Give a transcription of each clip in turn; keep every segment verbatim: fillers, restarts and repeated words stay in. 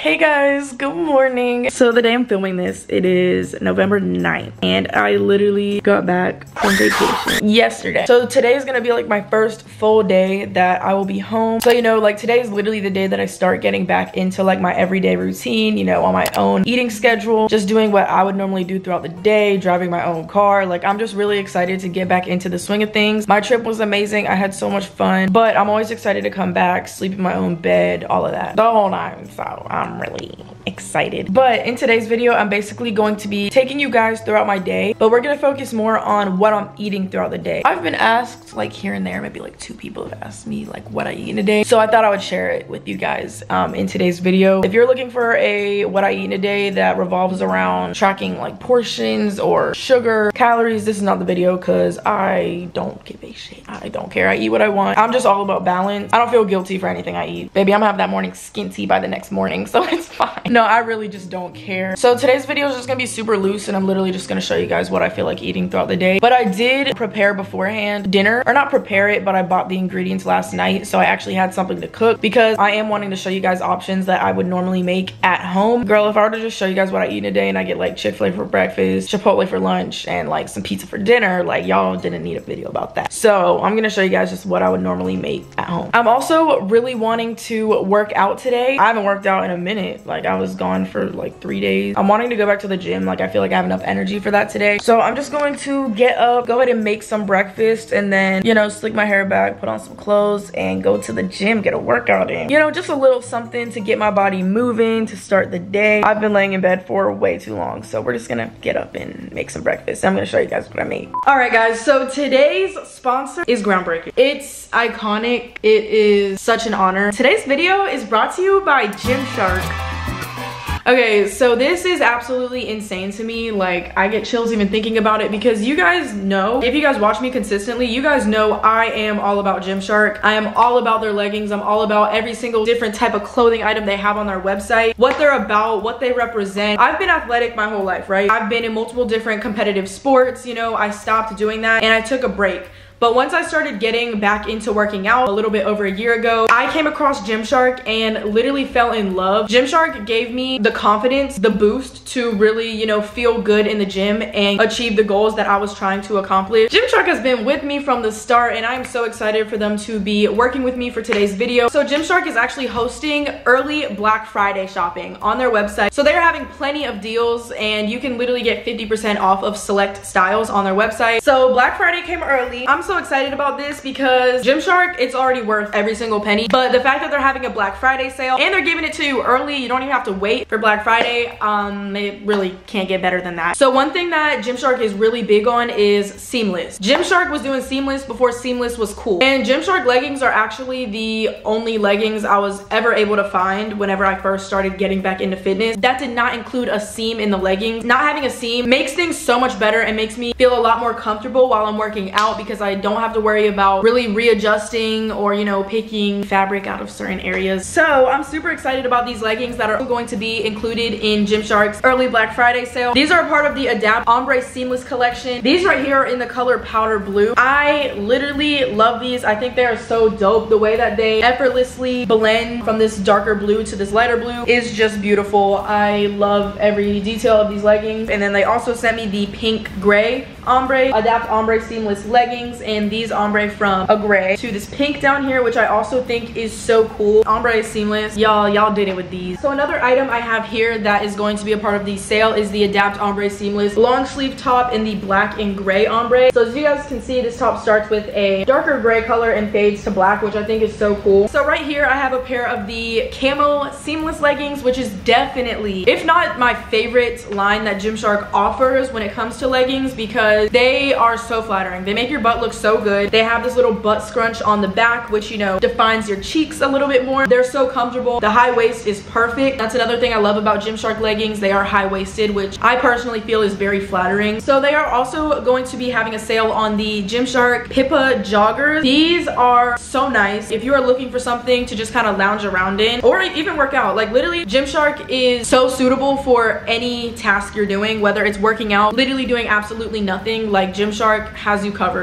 Hey guys, good morning. So the day I'm filming this, it is November ninth, and I literally got back from vacation yesterday. So today is gonna be like my first full day that I will be home. So you know, like today is literally the day that I start getting back into like my everyday routine, you know, on my own eating schedule, just doing what I would normally do throughout the day, driving my own car. Like I'm just really excited to get back into the swing of things. My trip was amazing. I had so much fun, but I'm always excited to come back, sleep in my own bed, all of that, the whole nine. So I'm really excited. But in today's video, I'm basically going to be taking you guys throughout my day, but we're gonna focus more on what I'm eating throughout the day. I've been asked like here and there, maybe like two people have asked me like what I eat in a day, so I thought I would share it with you guys um, in today's video. If you're looking for a what I eat in a day that revolves around tracking like portions or sugar, calories, this is not the video because I don't give a shit. I don't care. I eat what I want. I'm just all about balance. I don't feel guilty for anything I eat. Baby, I'm gonna have that morning skin tea by the next morning, so it's fine. No, I really just don't care. So today's video is just gonna be super loose, and I'm literally just gonna show you guys what I feel like eating throughout the day. But I did prepare beforehand dinner, or not prepare it, but I bought the ingredients last night, so I actually had something to cook because I am wanting to show you guys options that I would normally make at home. Girl, if I were to just show you guys what I eat in a day and I get like Chick-fil-A for breakfast, Chipotle for lunch, and like some pizza for dinner, like y'all didn't need a video about that. So I'm gonna show you guys just what I would normally make at home. I'm also really wanting to work out today. I haven't worked out in a minute. Like I was gone for like three days. I'm wanting to go back to the gym. Like I feel like I have enough energy for that today. So I'm just going to get up, go ahead and make some breakfast, and then, you know, slick my hair back, put on some clothes, and go to the gym, get a workout in. You know, just a little something to get my body moving to start the day. I've been laying in bed for way too long, so we're just gonna get up and make some breakfast. I'm gonna show you guys what I made. All right, guys, so today's sponsor is Groundbreaker. It's iconic. It is such an honor. Today's video is brought to you by Gymshark. Okay, so this is absolutely insane to me. Like, I get chills even thinking about it because you guys know, if you guys watch me consistently, you guys know I am all about Gymshark. I am all about their leggings. I'm all about every single different type of clothing item they have on their website, what they're about, what they represent. I've been athletic my whole life, right? I've been in multiple different competitive sports. You know, I stopped doing that and I took a break. But once I started getting back into working out a little bit over a year ago, I came across Gymshark and literally fell in love. Gymshark gave me the confidence, the boost to really, you know, feel good in the gym and achieve the goals that I was trying to accomplish. Gymshark has been with me from the start, and I'm so excited for them to be working with me for today's video. So Gymshark is actually hosting early Black Friday shopping on their website. So they're having plenty of deals, and you can literally get fifty percent off of select styles on their website. So Black Friday came early. I'm so excited about this because Gymshark, it's already worth every single penny, but the fact that they're having a Black Friday sale and they're giving it to you early, you don't even have to wait for Black Friday, um it really can't get better than that. So one thing that Gymshark is really big on is seamless. Gymshark was doing seamless before seamless was cool, and Gymshark leggings are actually the only leggings I was ever able to find whenever I first started getting back into fitness that did not include a seam in the leggings. Not having a seam makes things so much better and makes me feel a lot more comfortable while I'm working out because I don't have to worry about really readjusting or, you know, picking fabric out of certain areas. So I'm super excited about these leggings that are going to be included in Gymshark's early Black Friday sale. These are a part of the Adapt Ombre Seamless collection. These right here are in the color powder blue. I literally love these. I think they are so dope. The way that they effortlessly blend from this darker blue to this lighter blue is just beautiful. I love every detail of these leggings. And then they also sent me the pink gray ombre Adapt Ombre Seamless leggings, and these ombre from a gray to this pink down here, which I also think is so cool. Ombre is seamless. Y'all, y'all did it with these. So another item I have here that is going to be a part of the sale is the Adapt Ombre Seamless long sleeve top in the black and gray ombre. So as you guys can see, this top starts with a darker gray color and fades to black, which I think is so cool. So right here, I have a pair of the camo seamless leggings, which is definitely, if not my favorite line that Gymshark offers when it comes to leggings, because they are so flattering. They make your butt look so good. They have this little butt scrunch on the back, which, you know, defines your cheeks a little bit more. They're so comfortable. The high waist is perfect. That's another thing I love about Gymshark leggings. They are high-waisted, which I personally feel is very flattering. So they are also going to be having a sale on the Gymshark Pippa joggers. These are so nice if you are looking for something to just kind of lounge around in or even work out. Like literally, Gymshark is so suitable for any task you're doing, whether it's working out, literally doing absolutely nothing. Like Gymshark has you covered. But these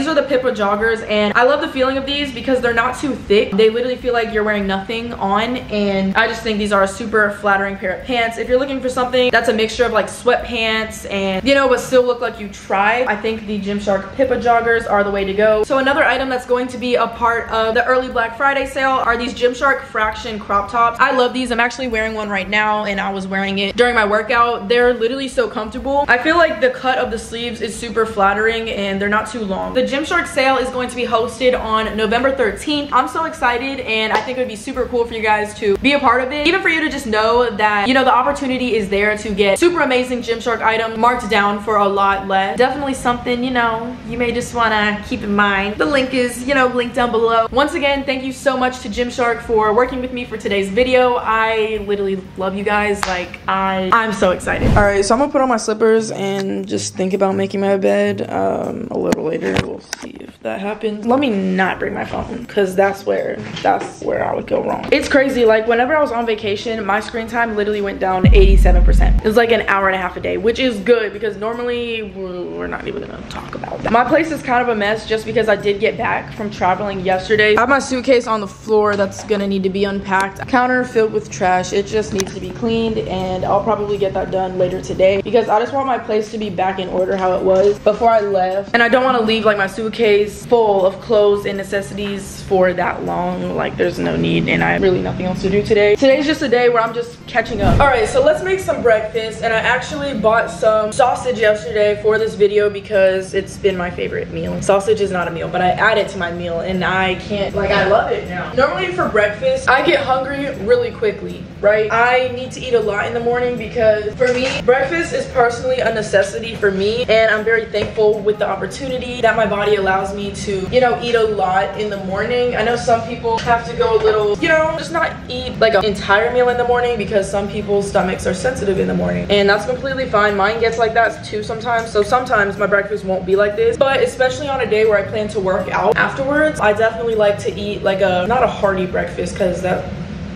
are the Pippa joggers, and I love the feeling of these because they're not too thick. They literally feel like you're wearing nothing on, and I just think these are a super flattering pair of pants. If you're looking for something that's a mixture of like sweatpants and, you know, but still look like you tried, I think the Gymshark Pippa joggers are the way to go. So another item that's going to be a part of the early Black Friday sale are these Gymshark Fraction crop tops. I love these. I'm actually wearing one right now, and I was wearing it during my workout. They're literally so comfortable. I feel like the cut of the sleeves is super flattering, and they're not too long. The Gymshark sale is going to be hosted on November thirteenth. I'm so excited, and I think it would be super cool for you guys to be a part of it. Even for you to just know that, you know, the opportunity is there to get super amazing Gymshark items marked down for a lot less. Definitely something, you know, you may just want to keep in mind. The link is, you know, linked down below. Once again, thank you so much to Gymshark for working with me for today's video. I literally love you guys. Like, I, I'm so excited. All right, so I'm gonna put on my slippers and just think about making my bed um, a little later. We'll see if that happens. Let me not bring my phone, because that's where, that's where I would go wrong. It's crazy. Like, whenever I was on vacation, my screen time literally went down to eighty-seven percent. It was like an hour and a half a day, which is good because normally we're not even gonna talk about that. My place is kind of a mess just because I did get back from traveling yesterday. I have my suitcase on the floor that's gonna need to be unpacked. Counter filled with trash. It just needs to be cleaned, and I'll probably get that done later today because I just want my place to be back in order how it was before I left. And I don't want to leave like my suitcase full of clothes and necessities for that long. Like, there's no need, and I have really nothing else to do today. Today's just a day where I'm just catching up. All right, so let's make some breakfast, and I actually bought some sausage yesterday for this video because it's been my favorite meal. Sausage is not a meal, but I add it to my meal, and I can't, like, I love it now. Normally for breakfast, I get hungry really quickly, right? I need to eat a lot in the morning because for me, breakfast is personally a necessity for me, and I'm very thankful with the opportunity that my body allows me to, you know, eat a lot in the morning. I know some people have to go a little, you know, just not eat like an entire meal in the morning because some people's stomachs are sensitive in the morning, and that's completely fine. Mine gets like that too sometimes, so sometimes my breakfast won't be like this, but especially on a day where I plan to work out afterwards, I definitely like to eat like a, not a hearty breakfast, because that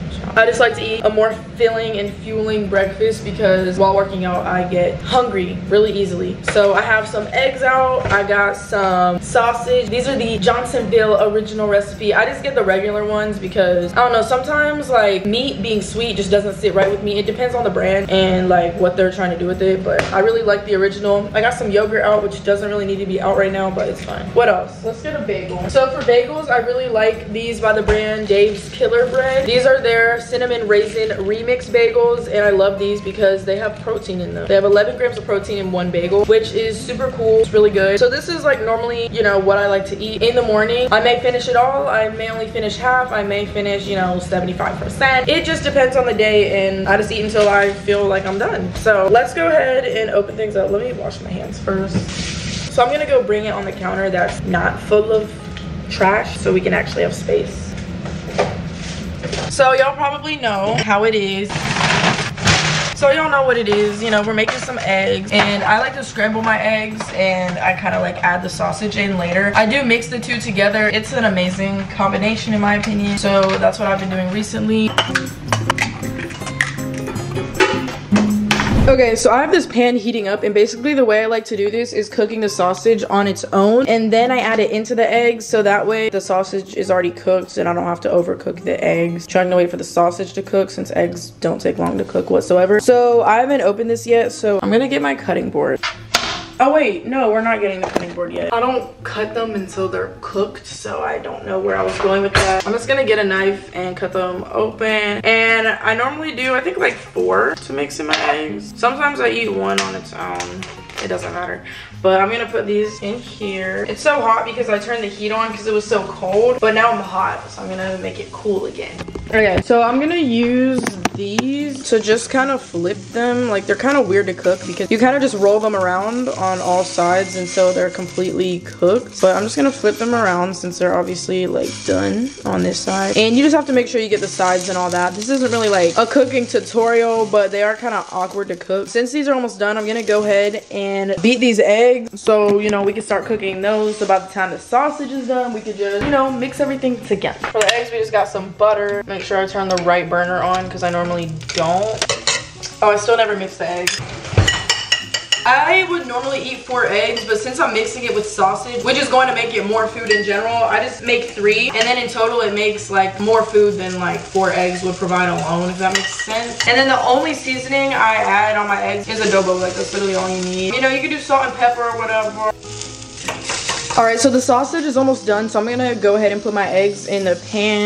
I just like to eat a more filling and fueling breakfast because while working out, I get hungry really easily. So I have some eggs out. I got some sausage. These are the Johnsonville original recipe. I just get the regular ones because, I don't know, sometimes like meat being sweet just doesn't sit right with me. It depends on the brand and like what they're trying to do with it, but I really like the original. I got some yogurt out, which doesn't really need to be out right now, but it's fine. What else? Let's get a bagel. So for bagels, I really like these by the brand Dave's Killer Bread. These are their cinnamon raisin remix bagels, and I love these because they have protein in them. They have eleven grams of protein in one bagel, which is super cool. It's really good. So this is like normally, you know, what I like to eat in the morning. I may finish it all. I may only finish half. I may finish, you know, seventy-five percent. It just depends on the day, and I just eat until I feel like I'm done. So let's go ahead and open things up. Let me wash my hands first. So I'm gonna go bring it on the counter that's not full of trash so we can actually have space. So y'all probably know how it is. So y'all know what it is. You know, we're making some eggs, and I like to scramble my eggs, and I kind of like add the sausage in later. I do mix the two together. It's an amazing combination in my opinion. So that's what I've been doing recently. Okay, so I have this pan heating up, and basically the way I like to do this is cooking the sausage on its own, and then I add it into the eggs, so that way the sausage is already cooked and I don't have to overcook the eggs. Trying to wait for the sausage to cook since eggs don't take long to cook whatsoever. So I haven't opened this yet, so I'm gonna get my cutting board. Oh wait, no, we're not getting the cutting board yet. I don't cut them until they're cooked, so I don't know where I was going with that. I'm just gonna get a knife and cut them open. And I normally do, I think like four to mix in my eggs. Sometimes I eat one on its own. It doesn't matter. But I'm gonna put these in here. It's so hot because I turned the heat on because it was so cold, but now I'm hot, so I'm gonna make it cool again. Okay, so I'm gonna use these to just kind of flip them. Like, they're kind of weird to cook because you kind of just roll them around on all sides, and so they're completely cooked. But I'm just gonna flip them around since they're obviously like done on this side. And you just have to make sure you get the sides and all that. This isn't really like a cooking tutorial, but they are kind of awkward to cook. Since these are almost done, I'm gonna go ahead and beat these eggs so, you know, we can start cooking those. So by the time the sausage is done, we could just, you know, mix everything together. For the eggs, we just got some butter. Make sure I turn the right burner on because I normally don't. Oh, I still never mix the eggs. I would normally eat four eggs, but since I'm mixing it with sausage, which is going to make it more food in general, I just make three, and then in total it makes like more food than like four eggs would provide alone, if that makes sense. And then the only seasoning I add on my eggs is adobo. Like, that's literally all you need. You know, you can do salt and pepper or whatever. All right, so the sausage is almost done, so I'm gonna go ahead and put my eggs in the pan.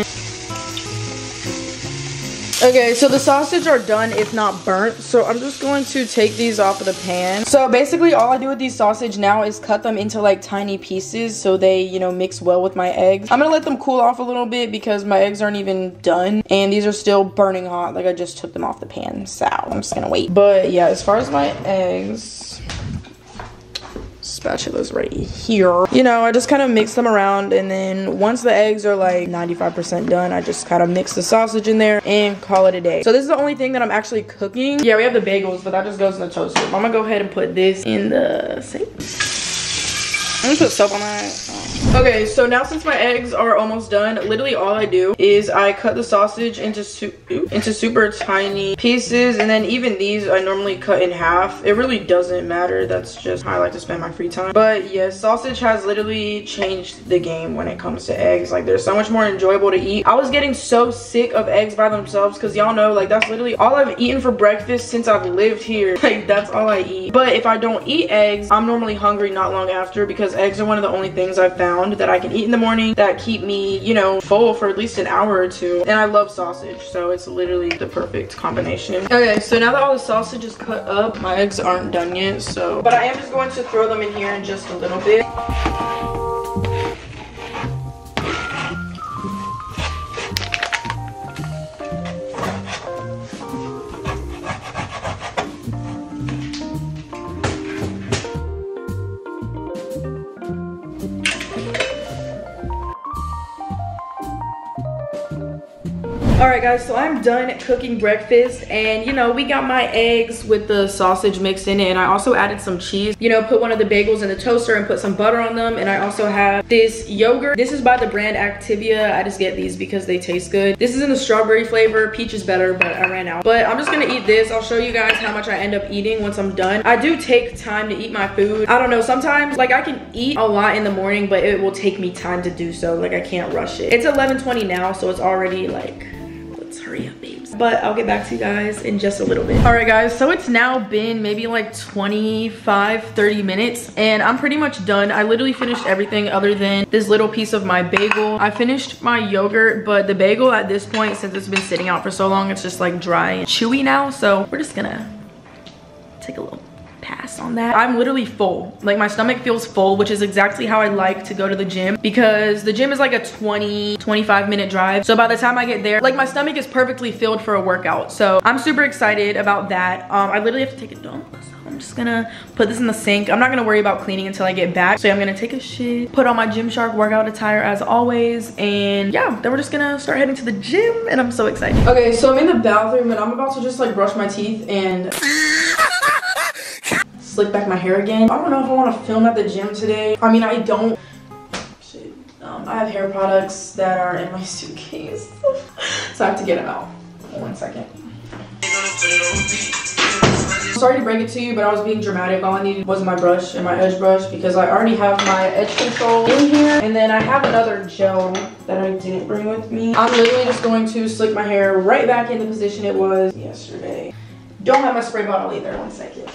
Okay, so the sausage are done, if not burnt, so I'm just going to take these off of the pan. So basically all I do with these sausage now is cut them into like tiny pieces so they, you know, mix well with my eggs. I'm gonna let them cool off a little bit because my eggs aren't even done and these are still burning hot. Like, I just took them off the pan, so I'm just gonna wait. But yeah, as far as my eggs, spatula's right here. You know, I just kind of mix them around, and then once the eggs are like ninety-five percent done, I just kind of mix the sausage in there and call it a day. So this is the only thing that I'm actually cooking. Yeah, we have the bagels, but that just goes in the toaster. I'm gonna go ahead and put this in the sink. I'm gonna put soap on that. Oh. Okay, so now since my eggs are almost done, literally all I do is I cut the sausage into su into super tiny pieces, and then even these I normally cut in half. It really doesn't matter. That's just how I like to spend my free time. But yeah, sausage has literally changed the game when it comes to eggs. Like, they're so much more enjoyable to eat. I was getting so sick of eggs by themselves because y'all know, like, that's literally all I've eaten for breakfast since I've lived here. Like, that's all I eat. But if I don't eat eggs, I'm normally hungry not long after, because eggs are one of the only things I've found that I can eat in the morning that keep me, you know, full for at least an hour or two. And I love sausage, so it's literally the perfect combination. Okay, so now that all the sausage is cut up, my eggs aren't done yet, so, but I am just going to throw them in here in just a little bit. Alright guys, so I'm done cooking breakfast, and you know, we got my eggs with the sausage mixed in it, and I also added some cheese. You know, put one of the bagels in the toaster and put some butter on them, and I also have this yogurt. This is by the brand Activia. I just get these because they taste good. This is in the strawberry flavor. Peach is better, but I ran out. But I'm just gonna eat this. I'll show you guys how much I end up eating once I'm done. I do take time to eat my food. I don't know, sometimes like I can eat a lot in the morning, but it will take me time to do so. Like, I can't rush it. It's eleven twenty now, so it's already like, hurry up, babes. But I'll get back to you guys in just a little bit. All right guys, so it's now been maybe like twenty-five, thirty minutes, and I'm pretty much done. I literally finished everything other than this little piece of my bagel. I finished my yogurt, but the bagel at this point, since it's been sitting out for so long, it's just like dry and chewy now. So we're just gonna take a little pass on that. I'm literally full. Like, my stomach feels full, which is exactly how I like to go to the gym, because the gym is like a twenty, twenty-five minute drive. So by the time I get there, like, my stomach is perfectly filled for a workout. So I'm super excited about that. Um, I literally have to take a dump. So I'm just gonna put this in the sink. I'm not gonna worry about cleaning until I get back. So I'm gonna take a shit, put on my Gymshark workout attire as always, and yeah, then we're just gonna start heading to the gym, and I'm so excited. Okay, so I'm in the bathroom and I'm about to just like brush my teeth and slick back my hair again. I don't know if I want to film at the gym today. I mean, I don't. Shit. Um, I have hair products that are in my suitcase, so I have to get them out. One second. Sorry to break it to you, but I was being dramatic. All I needed was my brush and my edge brush, because I already have my edge control in here, and then I have another gel that I didn't bring with me. I'm literally just going to slick my hair right back in the position it was yesterday. Don't have my spray bottle either. One second.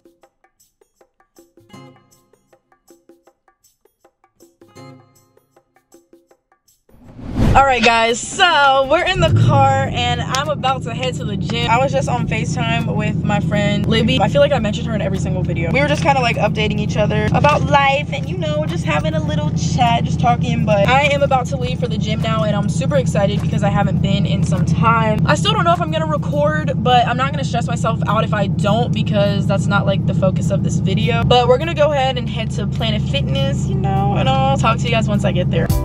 All right guys, so we're in the car and I'm about to head to the gym. I was just on FaceTime with my friend Libby. I feel like I mentioned her in every single video. We were just kind of like updating each other about life, and you know, just having a little chat, just talking. But I am about to leave for the gym now, and I'm super excited because I haven't been in some time. I still don't know if I'm gonna record, but I'm not gonna stress myself out if I don't, because that's not like the focus of this video. But we're gonna go ahead and head to Planet Fitness, you know, and I'll talk to you guys once I get there.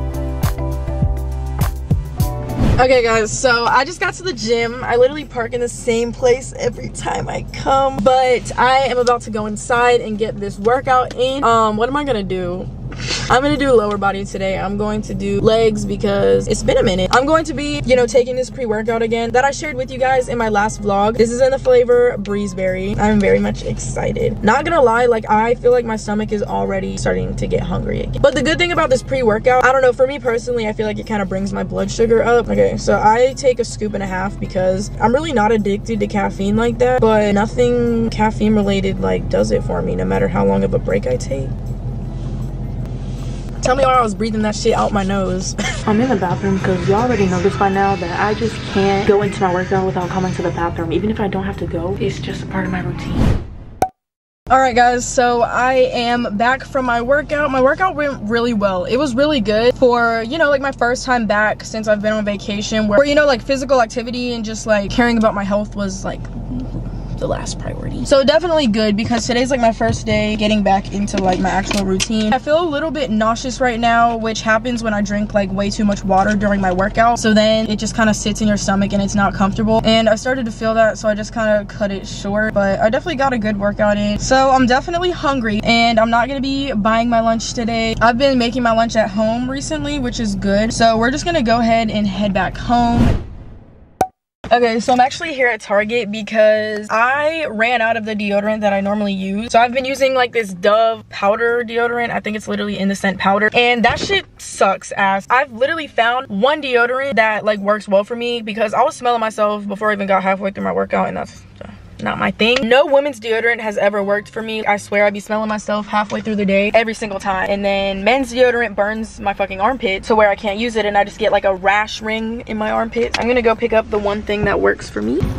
Okay guys, so I just got to the gym. I literally park in the same place every time I come, but I am about to go inside and get this workout in. Um, what am I gonna do? I'm gonna do lower body today. I'm going to do legs because it's been a minute. I'm going to be, you know, taking this pre-workout again that I shared with you guys in my last vlog. This is in the flavor Breezeberry. I'm very much excited. Not gonna lie, like I feel like my stomach is already starting to get hungry again. But the good thing about this pre-workout, I don't know, for me personally, I feel like it kind of brings my blood sugar up. Okay, so I take a scoop and a half because I'm really not addicted to caffeine like that, but nothing caffeine related like does it for me no matter how long of a break I take. Tell me why I was breathing that shit out my nose. I'm in the bathroom because y'all already know this by now that I just can't go into my workout without coming to the bathroom. Even if I don't have to go, it's just a part of my routine. All right guys, so I am back from my workout. My workout went really well. It was really good for, you know, like my first time back since I've been on vacation where, you know, like physical activity and just like caring about my health was like the last priority. So definitely good because today's like my first day getting back into like my actual routine. I feel a little bit nauseous right now, which happens when I drink like way too much water during my workout. So then it just kind of sits in your stomach and it's not comfortable. And I started to feel that, so I just kind of cut it short. But I definitely got a good workout in. So I'm definitely hungry and I'm not gonna be buying my lunch today. I've been making my lunch at home recently, which is good. So we're just gonna go ahead and head back home. Okay, so I'm actually here at Target because I ran out of the deodorant that I normally use. So I've been using like this Dove powder deodorant. I think it's literally in the scent powder. And that shit sucks ass. I've literally found one deodorant that like works well for me because I was smelling myself before I even got halfway through my workout, and that's not my thing. No women's deodorant has ever worked for me. I swear I'd be smelling myself halfway through the day every single time. And then men's deodorant burns my fucking armpit to where I can't use it and I just get like a rash ring in my armpit. I'm gonna go pick up the one thing that works for me.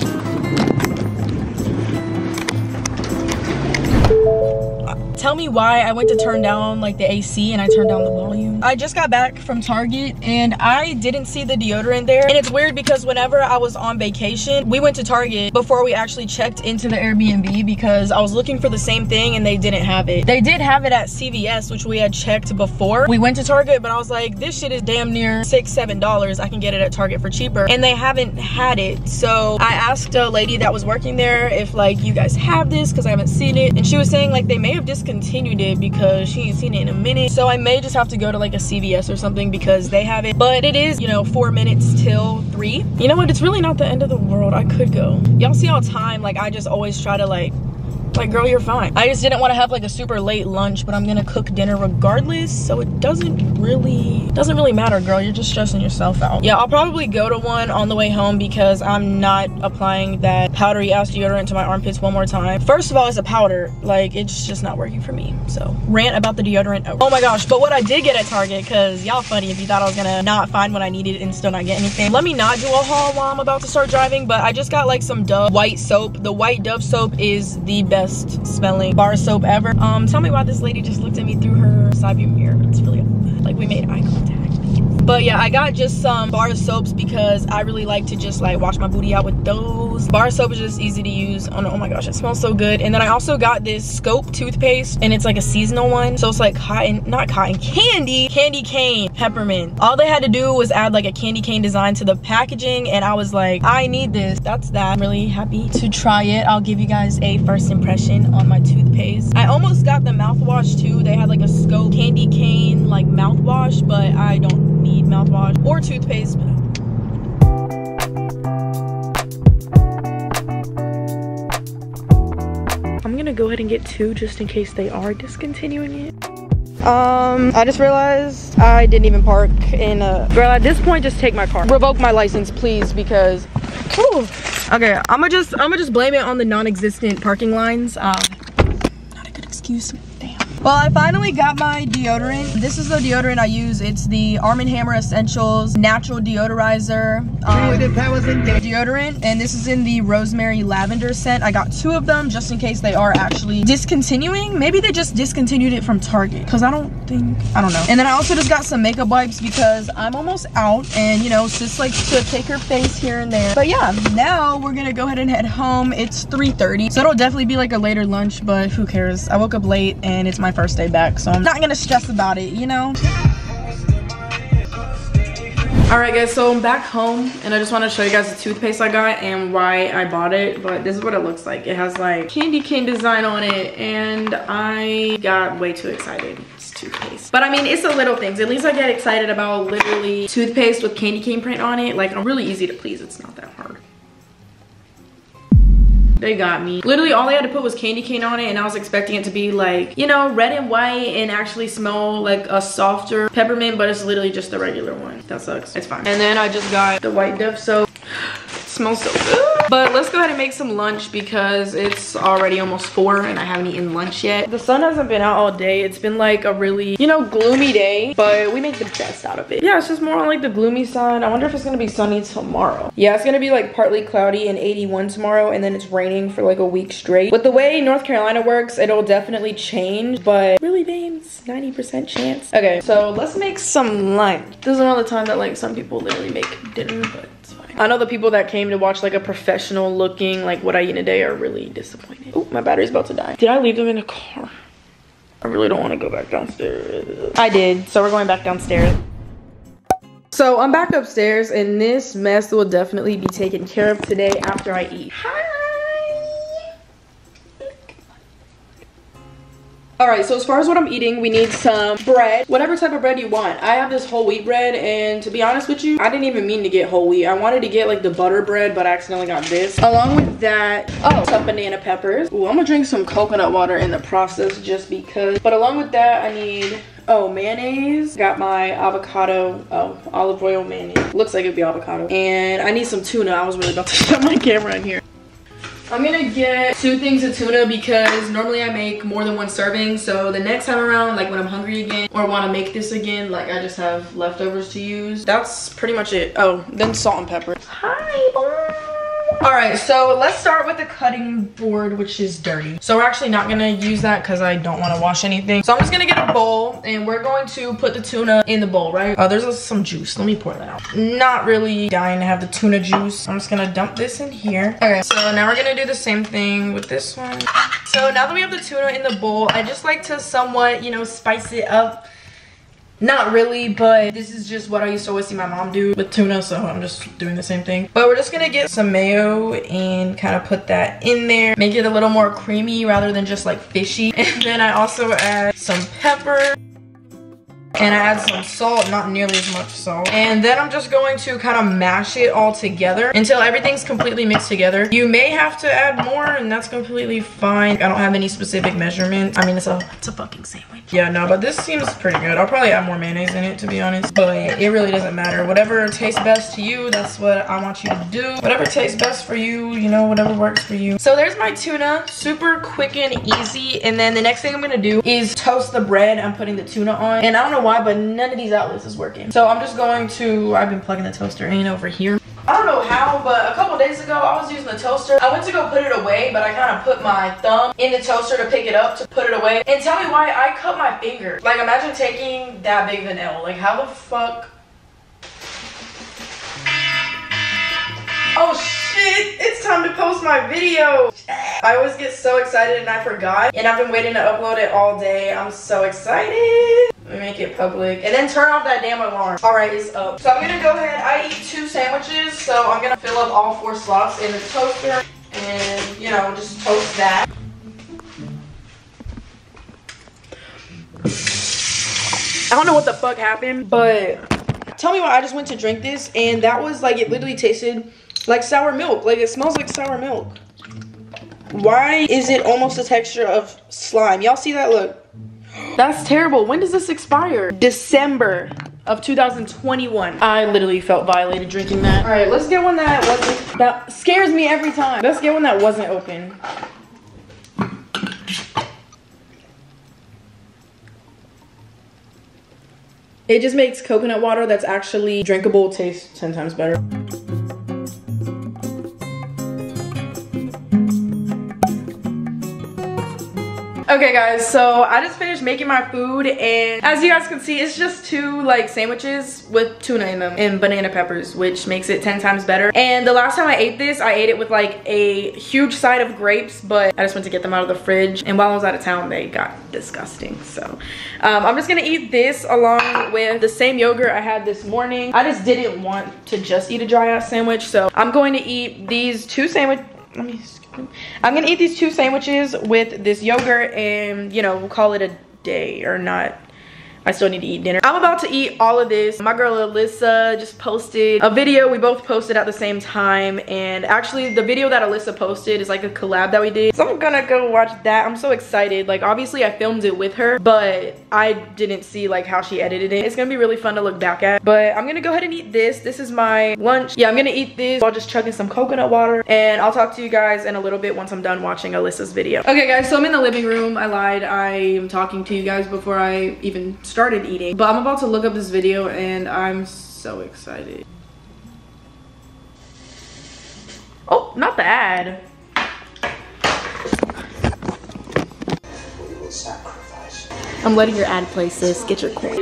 Tell me why I went to turn down like the A C and I turned down the volume. I just got back from Target and I didn't see the deodorant there. And it's weird because whenever I was on vacation, we went to Target before we actually checked into the Airbnb because I was looking for the same thing and they didn't have it. They did have it at C V S, which we had checked before we went to Target, but I was like, this shit is damn near six, seven dollars. I can get it at Target for cheaper. And they haven't had it. So I asked a lady that was working there if like, you guys have this because I haven't seen it. And she was saying like they may have discontinued continued it because she ain't seen it in a minute. So I may just have to go to like a C V S or something because they have it. But it is, you know, four minutes till three. You know what? It's really not the end of the world. I could go. Y'all see all the time, like I just always try to like like girl, you're fine. I just didn't want to have like a super late lunch, but I'm gonna cook dinner regardless, so it doesn't really doesn't really matter, girl. You're just stressing yourself out. Yeah, I'll probably go to one on the way home because I'm not applying that powdery ass deodorant to my armpits one more time. First of all, it's a powder, like it's just not working for me. So rant about the deodorant over. Oh my gosh, but what I did get at Target, because y'all funny if you thought I was gonna not find what I needed and still not get anything. Let me not do a haul while I'm about to start driving, but I just got like some Dove white soap. The white Dove soap is the best smelling bar soap ever. Um, tell me why this lady just looked at me through her side view mirror. It's really like we made eye contact. But yeah, I got just some bar soaps because I really like to just like wash my booty out with those. Bar soap is just easy to use. Oh, no, oh my gosh, it smells so good. And then I also got this Scope toothpaste and it's like a seasonal one. So it's like cotton, not cotton, candy, candy cane, peppermint. All they had to do was add like a candy cane design to the packaging and I was like, I need this. That's that. I'm really happy to try it. I'll give you guys a first impression on my toothpaste. I almost got the mouthwash too. They had like a Scope candy cane like mouthwash, but I don't need mouthwash or toothpaste. I'm gonna go ahead and get two just in case they are discontinuing it. Um, I just realized I didn't even park in a... Girl, at this point, just take my car. Revoke my license, please, because... Whew. Okay, I'm gonna just, I'm gonna just blame it on the non-existent parking lines. Um, not a good excuse. Damn. Well, I finally got my deodorant. This is the deodorant I use. It's the Arm and Hammer Essentials Natural Deodorizer um, deodorant. And this is in the Rosemary Lavender scent. I got two of them just in case they are actually discontinuing. Maybe they just discontinued it from Target because I don't think, I don't know. And then I also just got some makeup wipes because I'm almost out and, you know, sis likes to take her face here and there. But yeah, now we're gonna go ahead and head home. It's three thirty, so it'll definitely be like a later lunch, but who cares? I woke up late and it's my first day back, so I'm not gonna stress about it, you know? Alright guys, so I'm back home and I just want to show you guys the toothpaste I got and why I bought it. But this is what it looks like. It has like candy cane design on it and I got way too excited. toothpaste. But I mean, it's the little things. At least I get excited about literally toothpaste with candy cane print on it. Like, I'm really easy to please. It's not that hard. They got me. Literally all they had to put was candy cane on it, and I was expecting it to be like, you know, red and white and actually smell like a softer peppermint, but it's literally just the regular one. That sucks. It's fine. And then I just got the white Dove soap. Smells so good. But let's go ahead and make some lunch because it's already almost four and I haven't eaten lunch yet. The sun hasn't been out all day. It's been like a really, you know, gloomy day, but we make the best out of it. Yeah, it's just more on like the gloomy side. I wonder if it's gonna be sunny tomorrow. Yeah, it's gonna be like partly cloudy and eighty-one tomorrow, and then it's raining for like a week straight. With the way North Carolina works, it'll definitely change, but really, babes, ninety percent chance. Okay, so let's make some lunch. This is another time that like some people literally make dinner, but it's fine. I know the people that came to watch like a professional looking like what I eat in a day are really disappointed. Oh, my battery's about to die. Did I leave them in the car? I really don't want to go back downstairs. I did, so we're going back downstairs. So I'm back upstairs, and this mess will definitely be taken care of today after I eat. Hi. All right, so as far as what I'm eating, we need some bread, whatever type of bread you want. I have this whole wheat bread, and to be honest with you, I didn't even mean to get whole wheat. I wanted to get like the butter bread, but I accidentally got this. Along with that, oh, some banana peppers. Ooh, I'm gonna drink some coconut water in the process just because. But along with that, I need, oh, mayonnaise. Got my avocado, oh, olive oil mayonnaise. Looks like it'd be avocado. And I need some tuna. I was really about to shut my camera in here. I'm gonna get two things of tuna because normally I make more than one serving, so the next time around, like when I'm hungry again or want to make this again, like I just have leftovers to use. That's pretty much it. Oh, then salt and pepper. Hi. All right, so let's start with the cutting board, which is dirty. So we're actually not gonna use that because I don't want to wash anything. So I'm just gonna get a bowl, and we're going to put the tuna in the bowl, right? Oh, there's a, some juice. Let me pour that out. Not really dying to have the tuna juice. I'm just gonna dump this in here. Okay, so now we're gonna do the same thing with this one. So now that we have the tuna in the bowl, I just like to somewhat, you know, spice it up. Not really, but this is just what I used to always see my mom do with tuna, so I'm just doing the same thing. But we're just gonna get some mayo and kind of put that in there. Make it a little more creamy rather than just like fishy. And then I also add some pepper. And I add some salt, not nearly as much salt. And then I'm just going to kind of mash it all together until everything's completely mixed together. You may have to add more, and that's completely fine. I don't have any specific measurements. I mean, it's a, it's a fucking sandwich. Yeah, no, but this seems pretty good. I'll probably add more mayonnaise in it, to be honest. But it really doesn't matter. Whatever tastes best to you, that's what I want you to do. Whatever tastes best for you, you know, whatever works for you. So there's my tuna. Super quick and easy. And then the next thing I'm gonna do is toast the bread I'm putting the tuna on. And I don't know why, but none of these outlets is working. So I'm just going to, I've been plugging the toaster in over here. I don't know how, but a couple days ago I was using the toaster. I went to go put it away, but I kind of put my thumb in the toaster to pick it up to put it away. And tell me why I cut my finger. Like, imagine taking that big of an L. Like, how the fuck? Oh shit, it's time to post my video. I always get so excited and I forgot. And I've been waiting to upload it all day. I'm so excited. Let me make it public. And then turn off that damn alarm. All right, it's up. So I'm gonna go ahead, I eat two sandwiches. So I'm gonna fill up all four slots in the toaster and, you know, just toast that. I don't know what the fuck happened, but tell me why I just went to drink this and that was like, it literally tasted like sour milk. Like, it smells like sour milk. Why is it almost the texture of slime? Y'all see that? Look. That's terrible. When does this expire? December of two thousand twenty-one. I literally felt violated drinking that. All right, let's get one that wasn't, that scares me every time. Let's get one that wasn't open. It just makes coconut water that's actually drinkable taste ten times better. Okay guys, so I just finished making my food and as you guys can see, it's just two like sandwiches with tuna in them and banana peppers, which makes it ten times better. And the last time I ate this, I ate it with like a huge side of grapes, but I just went to get them out of the fridge. And while I was out of town, they got disgusting. So um, I'm just gonna eat this along with the same yogurt I had this morning. I just didn't want to just eat a dry ass sandwich. So I'm going to eat these two sandwiches. Let me I'm gonna eat these two sandwiches with this yogurt and, you know, we'll call it a day or not. I still need to eat dinner. I'm about to eat all of this. My girl Alyssa just posted a video. We both posted at the same time, and actually the video that Alyssa posted is like a collab that we did, so I'm gonna go watch that. I'm so excited. Like, obviously I filmed it with her, but I didn't see like how she edited it. It's gonna be really fun to look back at. But I'm gonna go ahead and eat this. This is my lunch. Yeah, I'm gonna eat this while just chugging some coconut water, and I'll talk to you guys in a little bit once I'm done watching Alyssa's video. Okay guys, so I'm in the living room. I lied. I am talking to you guys before I even started eating, but I'm about to look up this video and I'm so excited. Oh, not the ad. I'm letting your ad play, sis. Get your coin.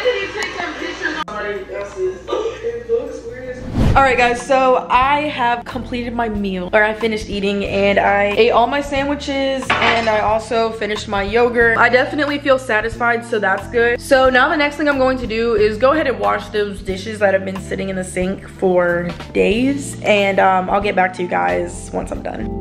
Alright guys, so I have completed my meal, or I finished eating, and I ate all my sandwiches, and I also finished my yogurt. I definitely feel satisfied, so that's good. So now the next thing I'm going to do is go ahead and wash those dishes that have been sitting in the sink for days, and um, I'll get back to you guys once I'm done.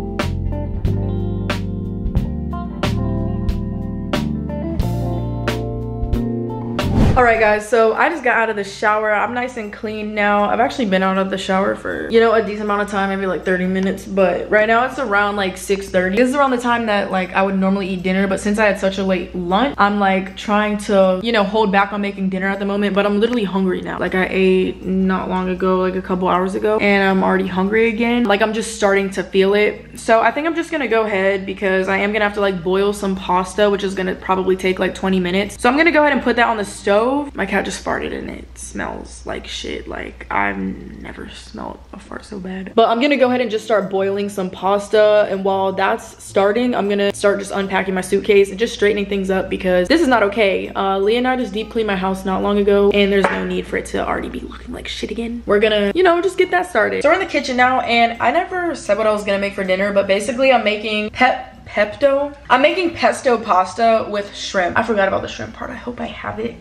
Alright guys, so I just got out of the shower. I'm nice and clean now. I've actually been out of the shower for, you know, a decent amount of time, maybe like thirty minutes, but right now it's around like six thirty. This is around the time that like I would normally eat dinner, but since I had such a late lunch, I'm like trying to, you know, hold back on making dinner at the moment, but I'm literally hungry now. Like I ate not long ago, like a couple hours ago, and I'm already hungry again. Like I'm just starting to feel it. So I think I'm just gonna go ahead because I am gonna have to like boil some pasta, which is gonna probably take like twenty minutes. So I'm gonna go ahead and put that on the stove. My cat just farted and it smells like shit. Like I've never smelled a fart so bad. But I'm gonna go ahead and just start boiling some pasta, and while that's starting, I'm gonna start just unpacking my suitcase and just straightening things up because this is not okay. Uh, Leah and I just deep cleaned my house not long ago, and there's no need for it to already be looking like shit again. We're gonna, you know, just get that started. So we're in the kitchen now, and I never said what I was gonna make for dinner, but basically I'm making pep Pepto. I'm making pesto pasta with shrimp. I forgot about the shrimp part. I hope I have it.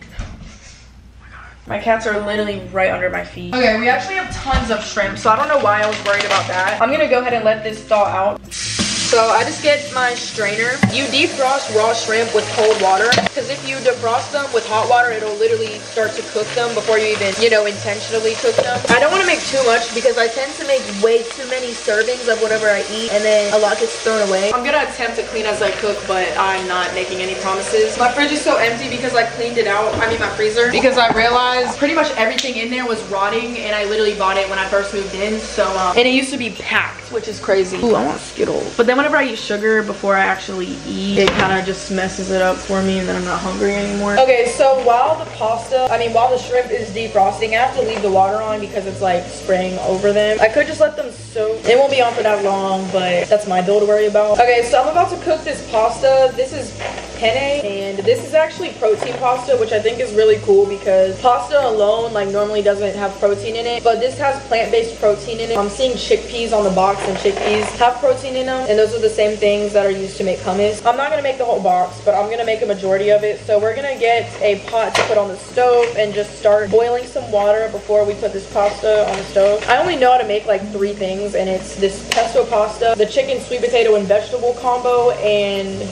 My cats are literally right under my feet. Okay, we actually have tons of shrimp, so I don't know why I was worried about that. I'm gonna go ahead and let this thaw out. So I just get my strainer. You defrost raw shrimp with cold water, because if you defrost them with hot water, it'll literally start to cook them before you even, you know, intentionally cook them. I don't want to make too much because I tend to make way too many servings of whatever I eat, and then a lot gets thrown away. I'm gonna attempt to clean as I cook, but I'm not making any promises. My fridge is so empty because I cleaned it out. I mean my freezer, because I realized pretty much everything in there was rotting, and I literally bought it when I first moved in. So um, and it used to be packed, which is crazy. Ooh, I want Skittles. But then whenever I eat sugar before I actually eat, it kind of just messes it up for me, and then I'm not hungry anymore. Okay, so while the pasta, I mean while the shrimp is defrosting, I have to leave the water on because it's like spraying over them. I could just let them soak. It won't be on for that long, but that's my bill to worry about. Okay, so I'm about to cook this pasta. This is penne, and this is actually protein pasta, which I think is really cool because pasta alone like normally doesn't have protein in it, but this has plant-based protein in it. I'm seeing chickpeas on the box, and chickpeas have protein in them, and those are the same things that are used to make hummus. I'm not gonna make the whole box, but I'm gonna make a majority of it. So we're gonna get a pot to put on the stove and just start boiling some water before we put this pasta on the stove. I only know how to make like three things, and it's this pesto pasta, the chicken, sweet potato, and vegetable combo, and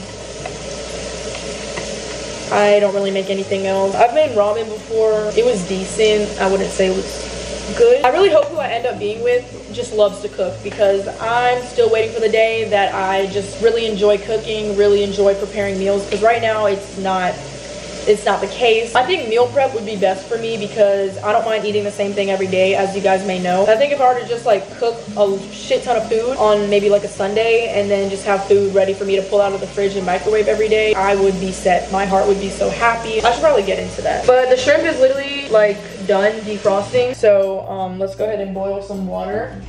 I don't really make anything else. I've made ramen before. It was decent. I wouldn't say it was good. I really hope who I end up being with just loves to cook, because I'm still waiting for the day that I just really enjoy cooking, really enjoy preparing meals, because right now it's not it's not the case. I think meal prep would be best for me because I don't mind eating the same thing every day, as you guys may know. I think if I were to just like cook a shit ton of food on maybe like a Sunday and then just have food ready for me to pull out of the fridge and microwave every day, I would be set. My heart would be so happy. I should probably get into that. But the shrimp is literally like done defrosting, so um let's go ahead and boil some water.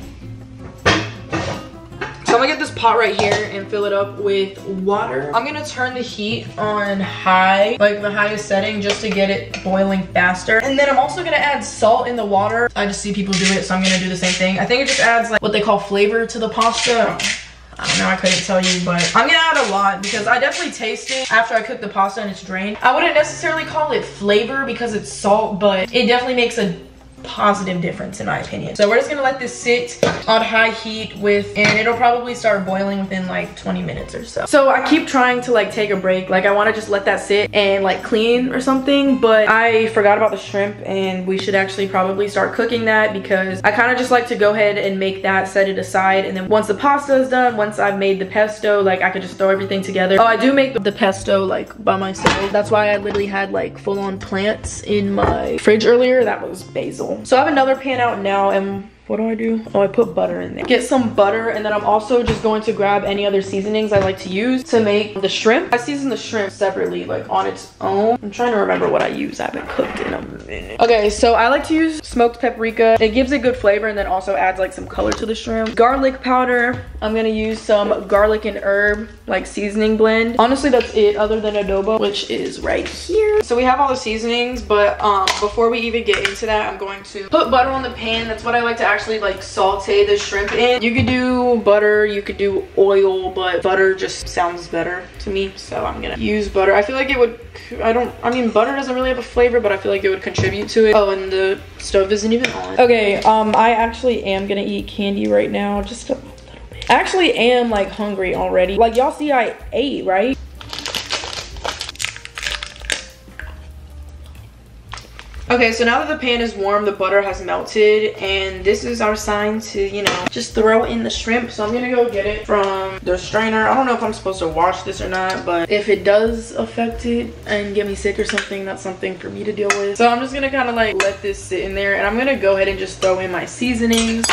So I'm gonna get this pot right here and fill it up with water. I'm gonna turn the heat on high, like the highest setting, just to get it boiling faster. And then I'm also gonna add salt in the water. I just see people do it, so I'm gonna do the same thing. I think it just adds like what they call flavor to the pasta. I don't know, I couldn't tell you, but I'm gonna add a lot because I definitely taste it after I cook the pasta and it's drained. I wouldn't necessarily call it flavor because it's salt, but it definitely makes a positive difference in my opinion. So we're just gonna let this sit on high heat with, and it'll probably start boiling within like twenty minutes or so. So I keep trying to like take a break. Like I wanna just let that sit and like clean or something, but I forgot about the shrimp and we should actually probably start cooking that because I kind of just like to go ahead and make that, set it aside, and then once the pasta is done, once I've made the pesto, like I could just throw everything together. Oh, I do make the pesto like by myself. That's why I literally had like full-on plants in my fridge earlier. That was basil. So I have another pan out now, and what do I do? Oh, I put butter in there. Get some butter, and then I'm also just going to grab any other seasonings I like to use to make the shrimp. I season the shrimp separately, like on its own. I'm trying to remember what I use. I haven't cooked in a minute. Okay, so I like to use smoked paprika. It gives a good flavor and then also adds like some color to the shrimp. Garlic powder. I'm gonna use some garlic and herb like seasoning blend. Honestly, that's it other than adobo, which is right here. So we have all the seasonings, but um, before we even get into that, I'm going to put butter on the pan. That's what I like to actually like saute the shrimp in. You could do butter, you could do oil, but butter just sounds better to me, so I'm gonna use butter. I feel like it would, I don't, I mean butter doesn't really have a flavor, but I feel like it would contribute to it. Oh, and the stove isn't even on. Okay, um, I actually am gonna eat candy right now, just a little bit. I actually am like hungry already. Like y'all see I ate, right? Okay, so now that the pan is warm, the butter has melted, and this is our sign to, you know, just throw in the shrimp. So I'm gonna go get it from the strainer. I don't know if I'm supposed to wash this or not, but if it does affect it and get me sick or something, that's something for me to deal with. So I'm just gonna kind of like let this sit in there, and I'm gonna go ahead and just throw in my seasonings.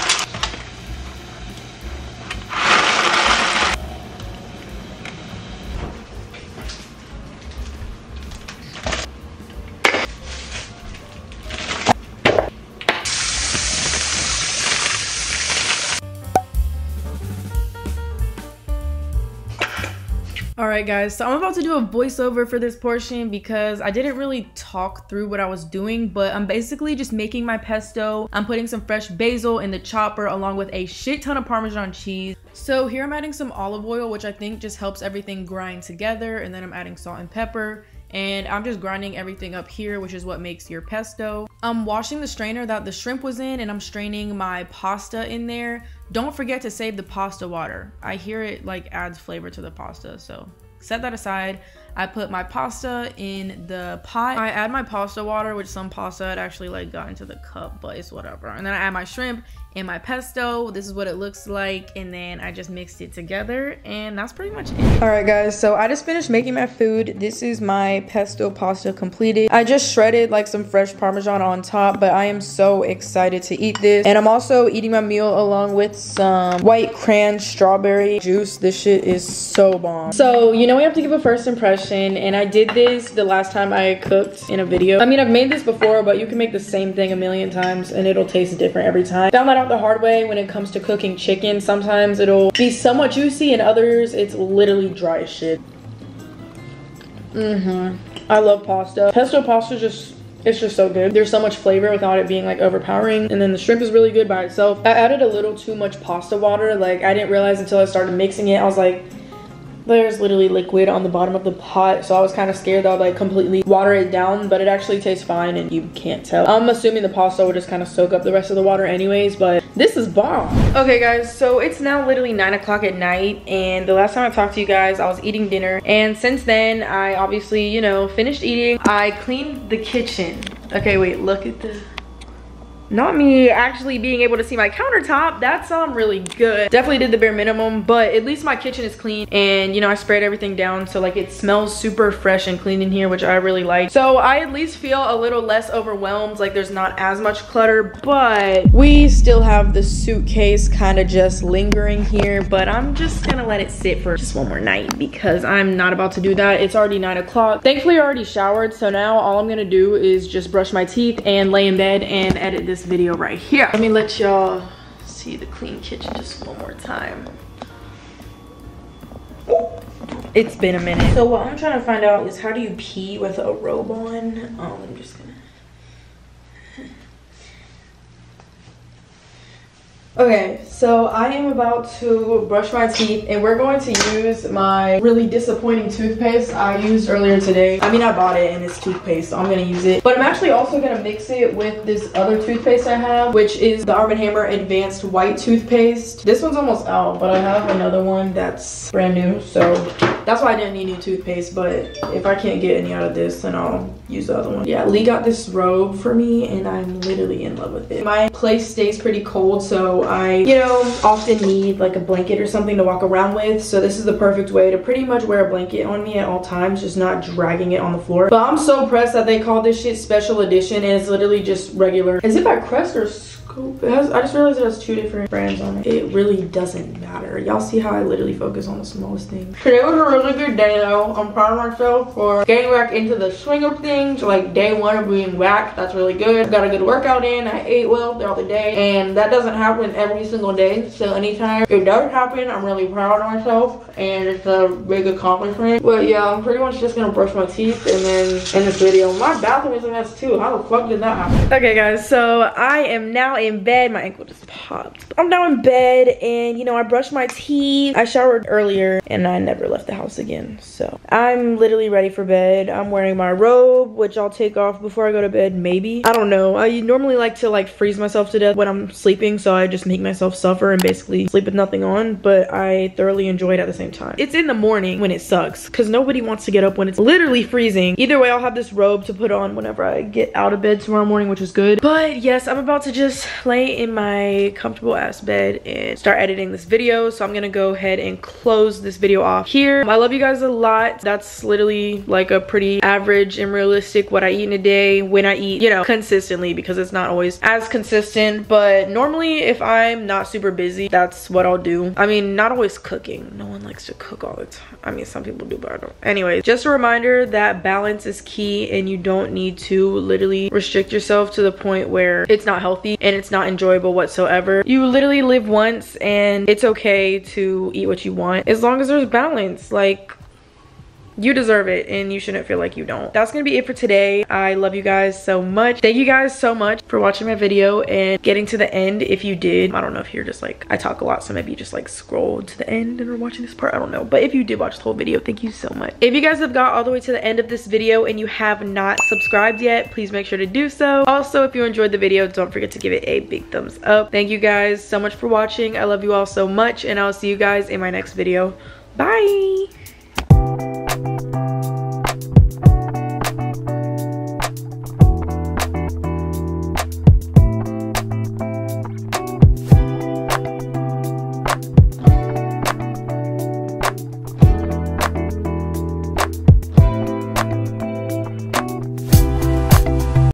Alright guys, so I'm about to do a voiceover for this portion because I didn't really talk through what I was doing, but I'm basically just making my pesto. I'm putting some fresh basil in the chopper along with a shit ton of Parmesan cheese. So here I'm adding some olive oil, which I think just helps everything grind together, and then I'm adding salt and pepper. And I'm just grinding everything up here, which is what makes your pesto. I'm washing the strainer that the shrimp was in, and I'm straining my pasta in there. Don't forget to save the pasta water. I hear it like adds flavor to the pasta, so set that aside. I put my pasta in the pot. I add my pasta water, which some pasta had actually like got into the cup, but it's whatever. And then I add my shrimp and my pesto. This is what it looks like, and then I just mixed it together, and that's pretty much it. All right guys, so I just finished making my food. This is my pesto pasta completed. I just shredded like some fresh Parmesan on top, but I am so excited to eat this. And I'm also eating my meal along with some white cran strawberry juice. This shit is so bomb. So you know we have to give a first impression, and I did this the last time I cooked in a video. I mean, I've made this before, but you can make the same thing a million times and it'll taste different every time. Found that out the hard way when it comes to cooking chicken. Sometimes it'll be somewhat juicy and others it's literally dry as shit. Mm-hmm. I love pasta. Pesto pasta just, it's just so good. There's so much flavor without it being like overpowering. And then the shrimp is really good by itself. I added a little too much pasta water. Like I didn't realize until I started mixing it. I was like, there's literally liquid on the bottom of the pot, so I was kind of scared that I would like completely water it down, but it actually tastes fine and you can't tell. I'm assuming the pasta would just kind of soak up the rest of the water anyways, but this is bomb. Okay guys, so it's now literally nine o'clock at night, and the last time I talked to you guys I was eating dinner, and since then I obviously, you know, finished eating. I cleaned the kitchen. Okay, wait, look at the, not me actually being able to see my countertop. That's um really good. Definitely did the bare minimum, but at least my kitchen is clean, and you know I sprayed everything down so like it smells super fresh and clean in here, which I really like. So I at least feel a little less overwhelmed, like there's not as much clutter, but we still have the suitcase kind of just lingering here, but I'm just gonna let it sit for just one more night because I'm not about to do that. It's already nine o'clock. Thankfully I already showered, so now all I'm gonna do is just brush my teeth and lay in bed and edit this video right here. Let me let y'all see the clean kitchen just one more time. It's been a minute. So what I'm trying to find out is how do you pee with a robe on? Oh, I'm just gonna. Okay, so I am about to brush my teeth and we're going to use my really disappointing toothpaste I used earlier today. I mean, I bought it and it's toothpaste, so I'm gonna use it. But I'm actually also gonna mix it with this other toothpaste I have, which is the Arm and Hammer Advanced White Toothpaste. This one's almost out, but I have another one that's brand new, so that's why I didn't need new toothpaste. But if I can't get any out of this, then I'll use the other one. Yeah, Lee got this robe for me and I'm literally in love with it. My place stays pretty cold, so I, you know, often need like a blanket or something to walk around with. So this is the perfect way to pretty much wear a blanket on me at all times, just not dragging it on the floor. But I'm so impressed that they call this shit special edition and it's literally just regular. Is it by Crest or Scoop? It has, I just realized it has two different brands on it. It really doesn't matter. Y'all see how I literally focus on the smallest thing. Today was a really good day though. I'm proud of myself for getting back into the swing of things. Like day one of being whacked, that's really good. Got a good workout in. I ate well throughout the day, and that doesn't happen every single day. So anytime it does happen, I'm really proud of myself and it's a big accomplishment. But yeah, I'm pretty much just gonna brush my teeth and then end this video. My bathroom is a mess too. How the fuck did that happen? Okay guys, so I am now in bed. My ankle just popped. I'm now in bed and you know, I brushed my teeth. I showered earlier and I never left the house again. So I'm literally ready for bed. I'm wearing my robe, which I'll take off before I go to bed, maybe. I don't know. I normally like to like freeze myself to death when I'm sleeping, so I just make myself suffer and basically sleep with nothing on, but I thoroughly enjoy it at the same time. It's in the morning when it sucks because nobody wants to get up when it's literally freezing. Either way, I'll have this robe to put on whenever I get out of bed tomorrow morning, which is good. But yes, I'm about to just lay in my comfortable ass bed and start editing this video. So I'm gonna go ahead and close this video off here. I love you guys a lot. That's literally like a pretty average and realistic what I eat in a day when I eat, you know, consistently, because it's not always as consistent. But normally if I'm not super busy, that's what I'll do. I mean, not always cooking. No one likes to cook all the time. I mean, some people do, but I don't. Anyways, just a reminder that balance is key and you don't need to literally restrict yourself to the point where it's not healthy and it's not enjoyable whatsoever. You literally live once and it's okay to eat what you want as long as there's balance. Like, you deserve it and you shouldn't feel like you don't. That's gonna be it for today. I love you guys so much. Thank you guys so much for watching my video and getting to the end. If you did, I don't know if you're just like, I talk a lot, so maybe you just like scroll to the end and are watching this part, I don't know. But if you did watch the whole video, thank you so much. If you guys have got all the way to the end of this video and you have not subscribed yet, please make sure to do so. Also, if you enjoyed the video, don't forget to give it a big thumbs up. Thank you guys so much for watching. I love you all so much and I'll see you guys in my next video. Bye.